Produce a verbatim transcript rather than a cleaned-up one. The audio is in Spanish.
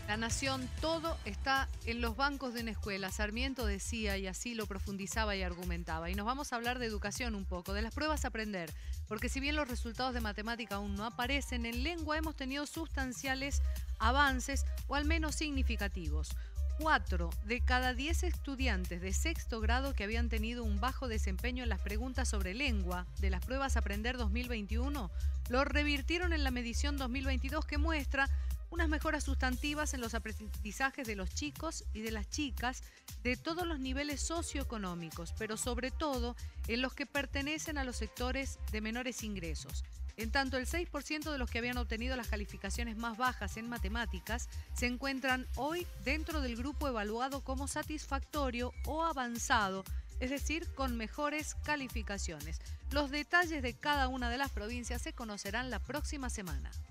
La Nación, todo está en los bancos de una escuela. Sarmiento decía y así lo profundizaba y argumentaba. Y nos vamos a hablar de educación un poco, de las pruebas a aprender. Porque si bien los resultados de matemática aún no aparecen, en lengua hemos tenido sustanciales avances o al menos significativos. Cuatro de cada diez estudiantes de sexto grado que habían tenido un bajo desempeño en las preguntas sobre lengua de las pruebas Aprender dos mil veintiuno lo revirtieron en la medición dos mil veintidós, que muestra unas mejoras sustantivas en los aprendizajes de los chicos y de las chicas de todos los niveles socioeconómicos, pero sobre todo en los que pertenecen a los sectores de menores ingresos. En tanto, el seis por ciento de los que habían obtenido las calificaciones más bajas en matemáticas se encuentran hoy dentro del grupo evaluado como satisfactorio o avanzado, es decir, con mejores calificaciones. Los detalles de cada una de las provincias se conocerán la próxima semana.